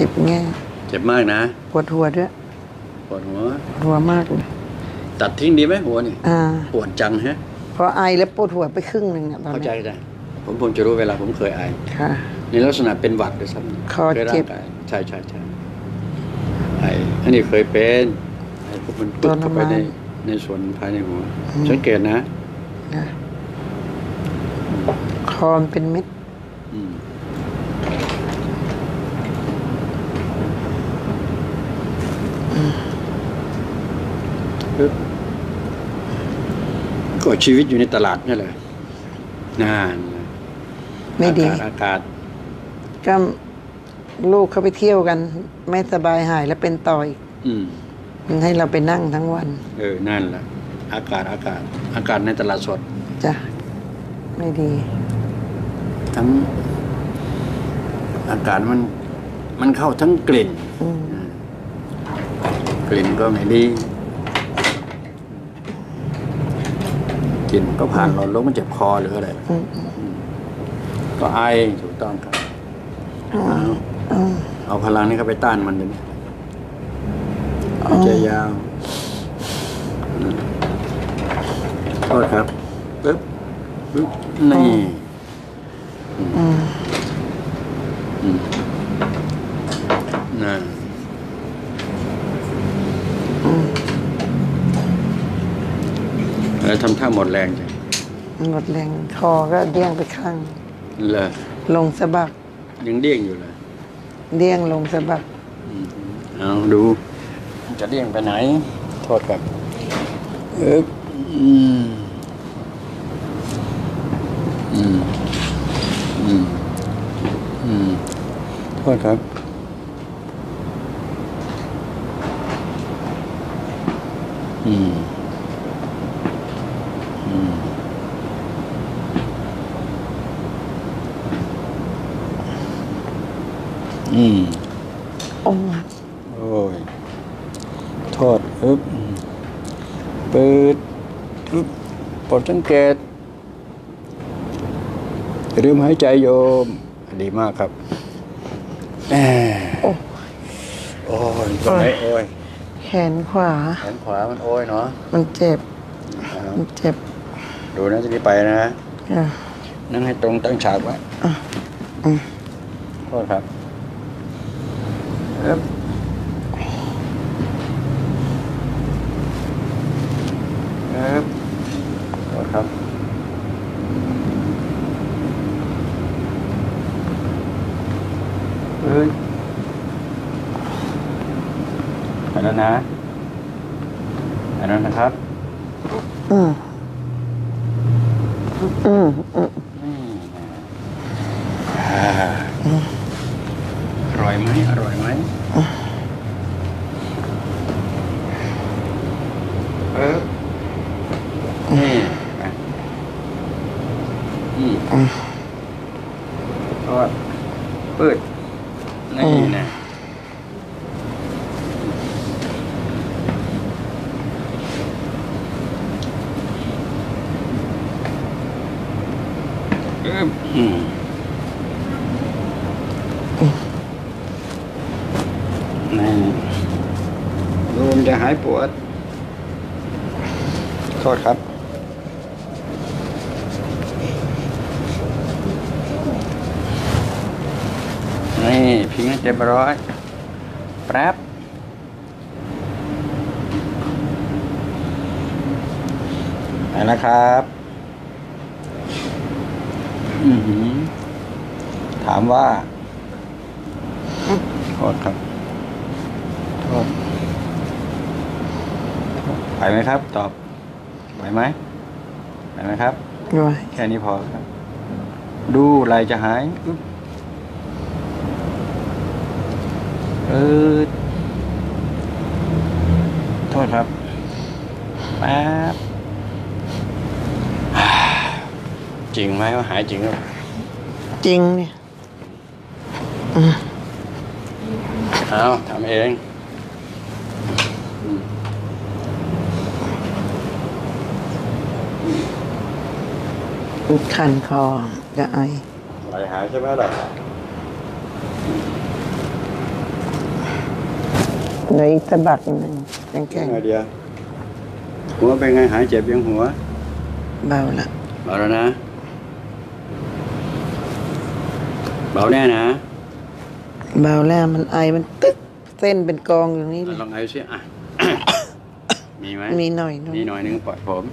10 แง่เจ็บมากนะปวดหัวด้วยปวดหัวมากเลยตัดทิ้งดีไหมหัวนี่ปวดจังฮะพอไอแล้วปวดหัวไปครึ่งหนึ่งเนี่ยตอนนี้เข้าใจได้ผมจะรู้เวลาผมเคยไอค่ะในลักษณะเป็นหวัดด้วยซ้ำคอเจ็บใช่ไออันนี้เคยเป็นไอพวกมันตึกเข้าไปในส่วนภายในหัวสังเกตนะคอมเป็นเม็ดก็ชีวิตอยู่ในตลาดนี่แหละนานไม่ดีอากาศก็ลูกเขาไปเที่ยวกันไม่สบายหายแล้วเป็นต่ออีกยังให้เราไปนั่งทั้งวันนั่นแหละอากาศในตลาดสดจ้ะไม่ดีทั้งอากาศมันเข้าทั้งกลิ่นกลิ่นก็ไม่ดีกลิ่นก็ผ่านหลอดลมมันเจ็บคอหรืออะไรก็ไอถูกต้องครับเอาพลังนี้เข้าไปต้านมันเลยหายใจยาวโทษครับปึ๊บนี่นั่นแล้วทำท่าหมดแรงจ้ะหมดแรงคอก็เดี้ยงไปข้างเลยลงสะบักยังเดี้ยงอยู่เลยเดี้ยงลงสะบักเอาดูจะเดี้ยงไปไหนโทษครับโทษครับโอ้ยโทษเปิดปลดสังเกตลืมหายใจโยมดีมากครับโอ้ยตรงไหนโอ้ยแขนขวามันโอ้ยเนาะมันเจ็บดูนะจะนี้ไปนะนั่งให้ตรงตั้งฉากไว้โทษครับโทษครับไปแล้วนะไปแล้วนะครับอร่อยไหมนี่ทอดปืดนี่นะนี่ลมจะหายปวดโทษครับนี่พิงให้เต็มร้อยแป๊บไปแล้วครับถามว่าโทษครับโทษไปไหมครับตอบไหวไหมครับแค่นี้พอครับดูไหลจะหายโทษครับแป๊บจริงไหมว่าหายจริงหรือจริงเนี่ยเอาทำเองคันคอจะไอไหลหายใช่ไหมล่ะเหลืออีกสะบักหนึ่งแข็งไงเดียวหัวเป็นไงหายเจ็บยังหัวๆเบาละเบาแล้วนะเบาแน่นะเบาแล้วมันไอมันตึ๊กเส้นเป็นกองอย่างนี้เลยลองไอซิอ่ะ มีไหมมีหน่อยนึงมีหน่อยนึงปล่อยผม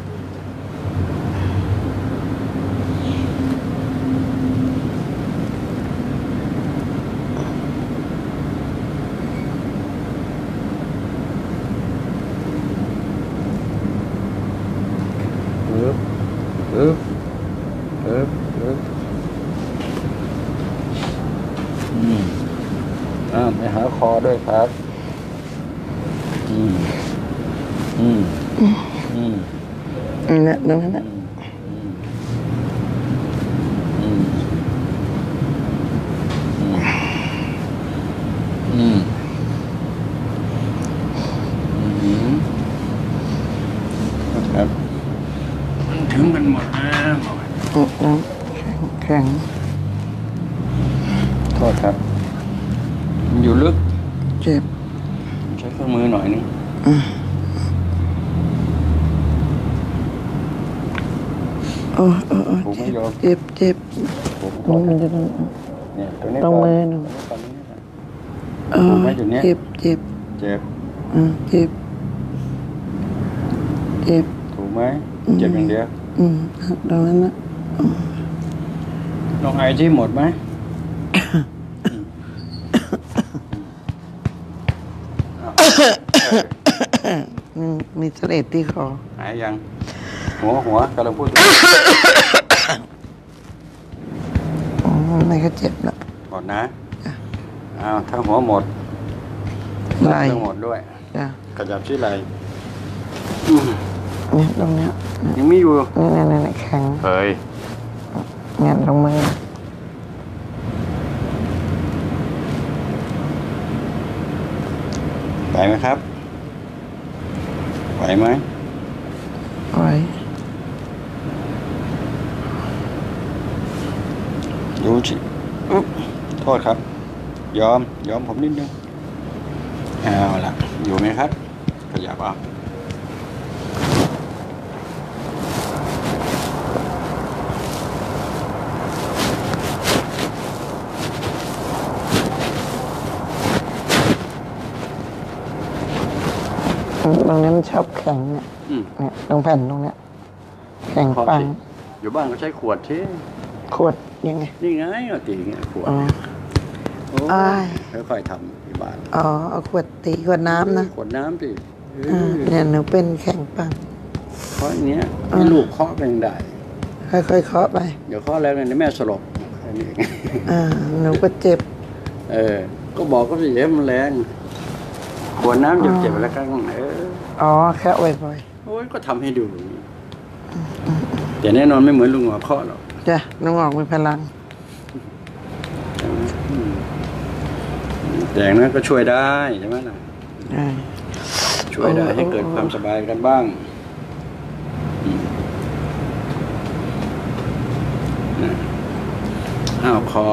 ปึ๊บปึ๊บปึ๊บปึ๊บไปหาคอด้วยครับนะตรงนั้นนะครับถึงกันหมดแล้วแข็งโทษครับมันอยู่ลึกเจ็บใช้เครื่องมือหน่อยนึงโอ้ผมไม่ยอมเจ็บผมตรงมันจะตรงเนี่ยตัวนี้ตรงมือหนูตอนนี้ผมไม่อยู่เนี้ยเจ็บเจ็บเจ็บถูกไหมเจ็บอย่างเดียวตรงนั้นนะลองไอที่หมดไหมมีเสลดที่คอหายยังหัวกำลังพูดไม่ก็เจ็บละหมดนะถ้าหัวหมดไหล่ต้องหมดด้วยจ้ะขยับที่ไหล่เนี่ยตรงเนี้ยยังมีอยู่นี่แข็งเฮ้ยเนี่ยตรงมือไหวไหมครับไหวไหมไว้ดูสิโทษครับยอมผมนิดนึงเอาละอยู่ไหมครับขยับเอาตรงนี้มันชอบแข็งเนี่ยตรงแผ่นตรงเนี้ยแข็งปังอยู่บ้านก็ใช้ขวดที่ขวดยังไงนี่ไงเอาตีไงขวดอ้ายค่อยๆทำที่บ้านเอาขวดตีขวดน้ำนะขวดน้ำสิเนี่ยหนูเป็นแข็งปังเคาะอย่างเนี้ยให้ลูกเคาะเป็นได้ค่อยๆเคาะไปเดี๋ยวเคาะแล้วเนี่ยแม่สลบแค่นี้เองหนูก็เจ็บก็บอกก็สิเจ็บมันแรงขวดน้ำเจ็บๆแล้วกันแค่บ่อยโอ้ยก็ทำให้ดูแต่แน่นอนไม่เหมือนลุงหมอเคาะหรอกๆจ้ะน้องออกมีพลังแต่อย่างนั้นก็ช่วยได้ใช่ไหมล่ะช่วยได้ให้เกิดความสบายกันบ้างคอ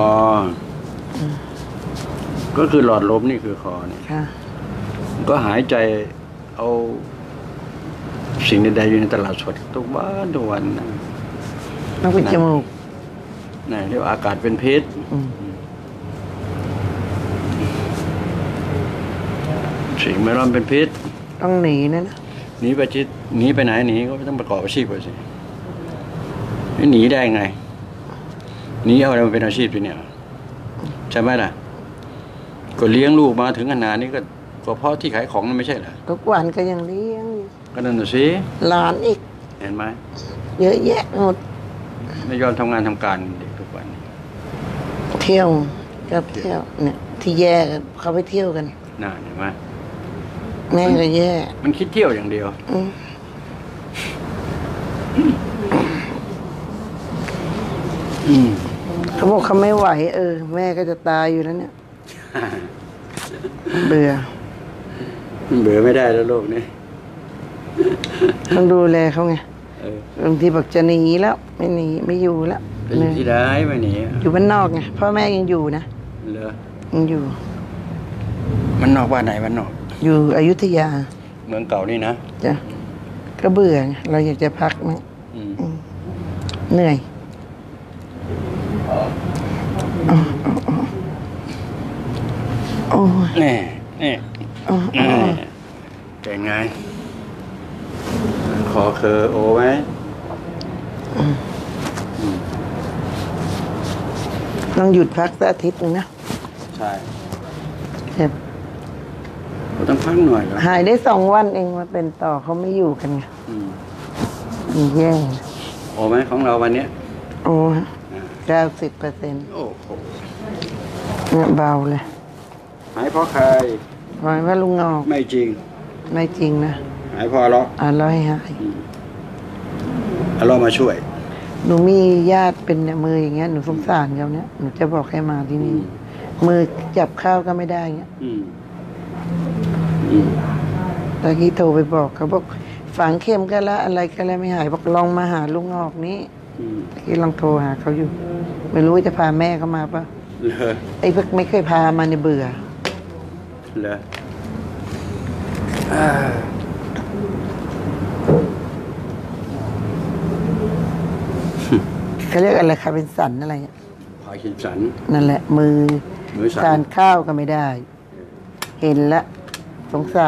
ก็คือหลอดลมนี่คือคอเนี่ยก็หายใจเอาสิ่งใดๆอยู่ในตลาดสดทุกวันทุกวันนะต้องปิดจมูกนี่เรียกว่าอากาศเป็นพิษสิ่งแวดล้อมเป็นพิษต้องหนีนะหนีไปไหนหนีก็ต้องประกอบอาชีพไปสิไม่หนีได้ไงหนีเอาอะไรมาเป็นอาชีพทีเนี่ยใช่ไหมล่ะก็เลี้ยงลูกมาถึงขนาดนี้ก็เพราะที่ขายของนั่นไม่ใช่เหรอทุกวันก็ยังเลี้ยงก็นั่นน่ะสิหลานอีกเห็นไหมเยอะแยะหมดไม่ยอมทำงานทำการเด็กทุกวันเที่ยวก็เที่ยวเนี่ยที่แย่เขาไปเที่ยวกันน่าเห็นไหมแม่ก็แย่มันคิดเที่ยวอย่างเดียวเขาบอกเขาไม่ไหวแม่ก็จะตายอยู่แล้วเนี่ย เบื่อไม่ได้แล้วโลกนี้ต้องดูแลเขาไงบางทีบอกจะหนีแล้วไม่หนีไม่อยู่แล้วเป็นที่ได้ไหมนี่อยู่บ้านนอกไงพ่อแม่ยังอยู่นะเหรอยังอยู่มันนอกบ้านไหนมันนอกอยู่อยุธยาเมืองเก่านี่นะจ้ะก็เบื่อไงเราอยากจะพักมั้งอืมเหนื่อยโอ้ยแน่แน่โอ้ยแน่เป็นไง ขอเคอโอไหมต้องหยุดพักสักอาทิตย์หนึงนะใช่เจ็บเราต้องพักหน่อยเหรอหายได้2 วันเองมาเป็นต่อเขาไม่อยู่กันไงอืมมันแย่โอไหมของเราวันเนี้ยโอ้อ่า 90%เนี่ยโอ้โหเบาเลยหายเพราะใครหมายว่าลุงงอกไม่จริงไม่จริงนะหายเพราะเราเราให้หายเรามาช่วยหนูมีญาติเป็นเนี่ยมืออย่างเงี้ยหนูสงสารเขาเนี่ยหนูจะบอกให้มาที่นี่ มือจับข้าวก็ไม่ได้เงี้ยอืมอืมตะกี้โทรไปบอกเขาบอกฝังเข็มก็แล้วอะไรก็แล้วไม่หายบอกลองมาหาลุงงอกนี้อืมตะกี้ลองโทรหาเขาอยู่ ไม่รู้ว่าจะพาแม่เขามาปะเหรอไอ้พวกไม่เคยพามาในยเบื่อเหรออ่าเขาเรียกอะไรคะเป็นสันอะไรอะพาคินสันนั่นแหละ มือมือสั่นทานข้าวก็ไม่ได้ เห็นละสงสาร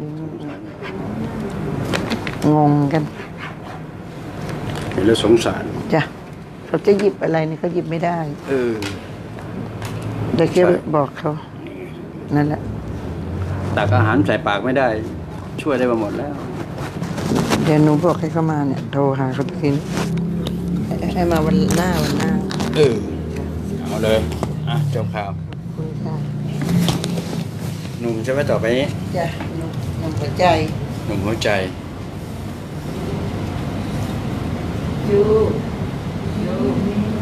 งงกันเห็นแล้วสงสารจ้ะเขาจะหยิบอะไรเนี่ยเขาหยิบไม่ได้เออเดี๋ยวแกบอกเขา นั่นแหละตักอาหารใส่ปากไม่ได้ ช่วยได้มาหมดแล้วเดี๋ยวหนูบอกให้เขามาเนี่ย โทรหาเขาทีนี้ให้มาวันหน้าเออ เอาเลย อ่ะจบข่าวคุณค่ะหนุ่มใช่ไหมต่อไปนี้จ้ะหนูหัวใจหนุ่มหัวใจยู